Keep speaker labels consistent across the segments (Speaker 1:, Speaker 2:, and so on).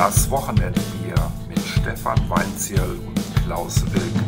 Speaker 1: Das Wochenendbier mit Stefan Weinzierl und Klaus Wilk.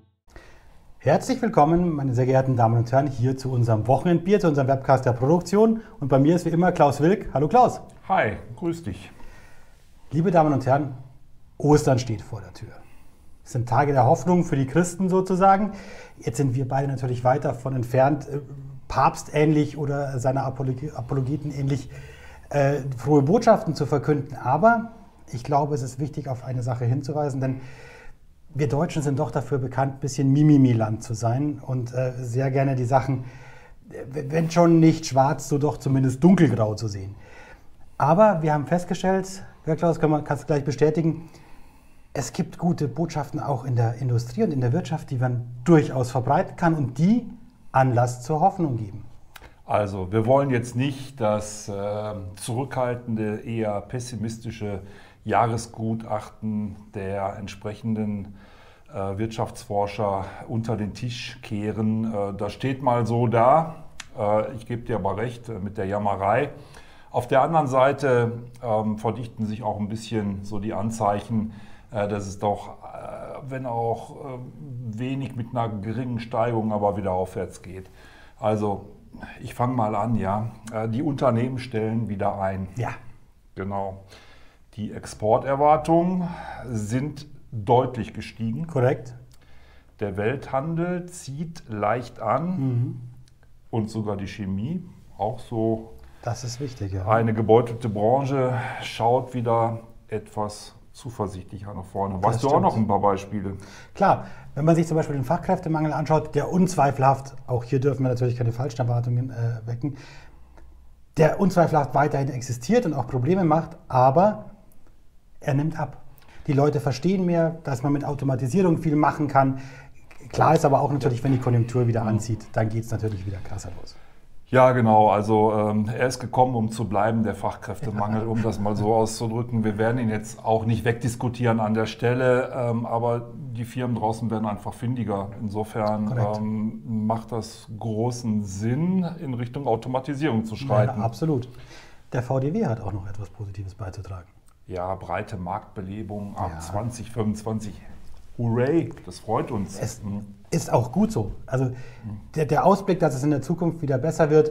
Speaker 2: Herzlich willkommen, meine sehr geehrten Damen und Herren, hier zu unserem Wochenendbier, zu unserem Webcast der Produktion. Und bei mir ist wie immer Klaus Wilk. Hallo Klaus.
Speaker 1: Hi, grüß dich.
Speaker 2: Liebe Damen und Herren, Ostern steht vor der Tür. Es sind Tage der Hoffnung für die Christen sozusagen. Jetzt sind wir beide natürlich weit davon entfernt, papstähnlich oder seiner Apologeten ähnlich frohe Botschaften zu verkünden. Aber ich glaube, es ist wichtig, auf eine Sache hinzuweisen, denn wir Deutschen sind doch dafür bekannt, ein bisschen Mimimi-Land zu sein und sehr gerne die Sachen, wenn schon nicht schwarz, so doch zumindest dunkelgrau zu sehen. Aber wir haben festgestellt, Klaus, kannst du gleich bestätigen, es gibt gute Botschaften auch in der Industrie und in der Wirtschaft, die man durchaus verbreiten kann und die Anlass zur Hoffnung geben.
Speaker 1: Also, wir wollen jetzt nicht das zurückhaltende, eher pessimistische Jahresgutachten der entsprechenden Wirtschaftsforscher unter den Tisch kehren. Das steht mal so da. Ich gebe dir aber recht mit der Jammerei. Auf der anderen Seite verdichten sich auch ein bisschen so die Anzeichen, dass es doch, wenn auch wenig mit einer geringen Steigerung, aber wieder aufwärts geht. Also ich fange mal an, ja. Die Unternehmen stellen wieder ein.
Speaker 2: Ja.
Speaker 1: Genau. Die Exporterwartungen sind deutlich gestiegen.
Speaker 2: Korrekt.
Speaker 1: Der Welthandel zieht leicht an und sogar die Chemie auch so.
Speaker 2: Das ist wichtig, ja.
Speaker 1: Eine gebeutelte Branche schaut wieder etwas zuversichtlicher nach vorne. Weißt du auch noch ein paar Beispiele?
Speaker 2: Klar, wenn man sich zum Beispiel den Fachkräftemangel anschaut, der unzweifelhaft, auch hier dürfen wir natürlich keine falschen Erwartungen wecken, der unzweifelhaft weiterhin existiert und auch Probleme macht, aber er nimmt ab. Die Leute verstehen mehr, dass man mit Automatisierung viel machen kann. Klar ist aber auch natürlich, wenn die Konjunktur wieder anzieht, dann geht es natürlich wieder krasser los.
Speaker 1: Ja, genau. Also er ist gekommen, um zu bleiben, der Fachkräftemangel, um das mal so auszudrücken. Wir werden ihn jetzt auch nicht wegdiskutieren an der Stelle, aber die Firmen draußen werden einfach findiger. Insofern macht das großen Sinn, in Richtung Automatisierung zu schreiten.
Speaker 2: Ja, absolut. Der VDW hat auch noch etwas Positives beizutragen.
Speaker 1: Ja, breite Marktbelebung ab 2025. Hooray, das freut uns.
Speaker 2: Es ist auch gut so. Also der Ausblick, dass es in der Zukunft wieder besser wird,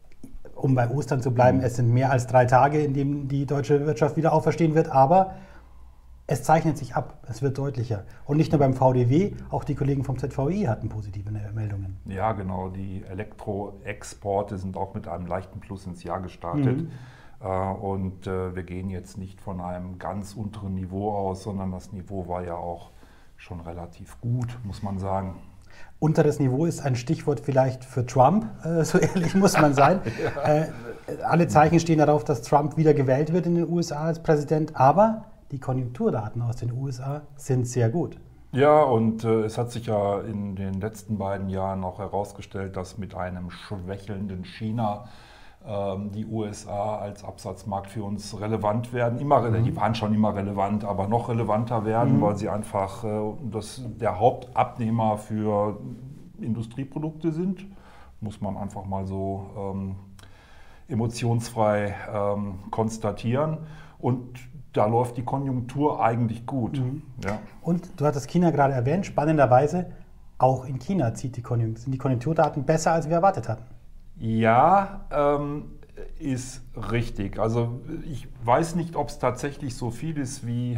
Speaker 2: um bei Ostern zu bleiben, es sind mehr als 3 Tage, in denen die deutsche Wirtschaft wieder auferstehen wird, aber es zeichnet sich ab, es wird deutlicher. Und nicht nur beim VDW, auch die Kollegen vom ZVI hatten positive Meldungen.
Speaker 1: Ja, genau, die Elektroexporte sind auch mit einem leichten Plus ins Jahr gestartet. Und wir gehen jetzt nicht von einem ganz unteren Niveau aus, sondern das Niveau war ja auch schon relativ gut, muss man sagen.
Speaker 2: Unteres Niveau ist ein Stichwort vielleicht für Trump, so ehrlich muss man sein. Alle Zeichen stehen darauf, dass Trump wieder gewählt wird in den USA als Präsident, aber die Konjunkturdaten aus den USA sind sehr gut.
Speaker 1: Ja, und es hat sich ja in den letzten beiden Jahren auch herausgestellt, dass mit einem schwächelnden China die USA als Absatzmarkt für uns relevant werden. Die waren schon immer relevant, aber noch relevanter werden, weil sie einfach der Hauptabnehmer für Industrieprodukte sind. Muss man einfach mal so emotionsfrei konstatieren. Und da läuft die Konjunktur eigentlich gut. Ja.
Speaker 2: Und du hattest China gerade erwähnt, spannenderweise, auch in China sind die Konjunkturdaten besser, als wir erwartet hatten.
Speaker 1: Ja, ist richtig. Also ich weiß nicht, ob es tatsächlich so viel ist, wie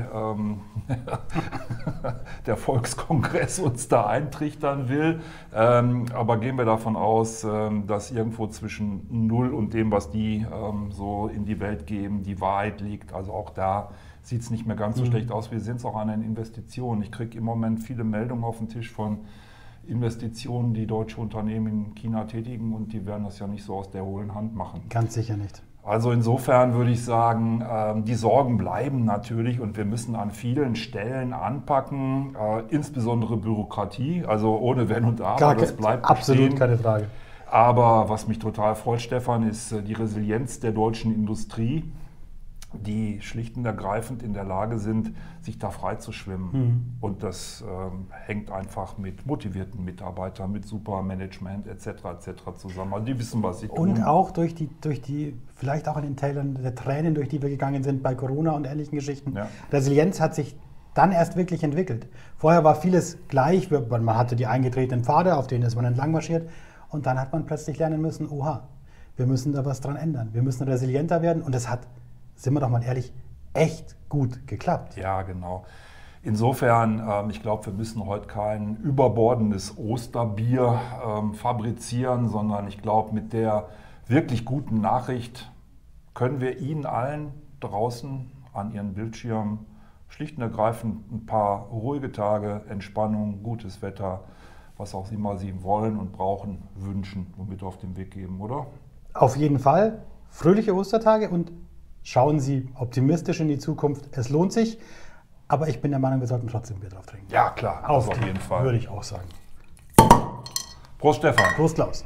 Speaker 1: der Volkskongress uns da eintrichtern will. Aber gehen wir davon aus, dass irgendwo zwischen 0 und dem, was die so in die Welt geben, die Wahrheit liegt. Also auch da sieht es nicht mehr ganz so schlecht aus. Wir sind es auch an den Investitionen. Ich kriege im Moment viele Meldungen auf den Tisch von Investitionen, die deutsche Unternehmen in China tätigen, und die werden das ja nicht so aus der hohlen Hand machen.
Speaker 2: Ganz sicher nicht.
Speaker 1: Also insofern würde ich sagen, die Sorgen bleiben natürlich und wir müssen an vielen Stellen anpacken, insbesondere Bürokratie, also ohne Wenn und Aber, das bleibt
Speaker 2: absolut
Speaker 1: bestehen.
Speaker 2: Keine Frage.
Speaker 1: Aber was mich total freut, Stefan, ist die Resilienz der deutschen Industrie. die schlicht und ergreifend in der Lage sind, sich da frei zu schwimmen. Und das hängt einfach mit motivierten Mitarbeitern, mit Supermanagement etc. zusammen. Also die wissen, was sie tun.
Speaker 2: Und auch durch die, vielleicht auch in den Tälern der Tränen, durch die wir gegangen sind bei Corona und ähnlichen Geschichten.
Speaker 1: Ja.
Speaker 2: Resilienz hat sich dann erst wirklich entwickelt. Vorher war vieles gleich, man hatte die eingetretenen Pfade, auf denen ist man entlang marschiert. Und dann hat man plötzlich lernen müssen, oha, wir müssen da was dran ändern. Wir müssen resilienter werden und das hat, sind wir doch mal ehrlich, echt gut geklappt.
Speaker 1: Ja, genau. Insofern, ich glaube, wir müssen heute kein überbordendes Osterbier fabrizieren, sondern ich glaube, mit der wirklich guten Nachricht können wir Ihnen allen draußen an Ihren Bildschirmen schlicht und ergreifend ein paar ruhige Tage, Entspannung, gutes Wetter, was auch immer Sie wollen und brauchen, wünschen und mit auf den Weg geben, oder?
Speaker 2: Auf jeden Fall fröhliche Ostertage und schauen Sie optimistisch in die Zukunft. Es lohnt sich, aber ich bin der Meinung, wir sollten trotzdem Bier drauf trinken.
Speaker 1: Ja, klar,
Speaker 2: Auf
Speaker 1: jeden Fall.
Speaker 2: Würde ich auch sagen.
Speaker 1: Prost, Stefan.
Speaker 2: Prost, Klaus.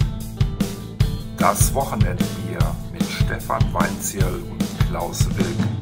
Speaker 1: Das Wochenendbier mit Stefan Weinzierl und Klaus Wilk.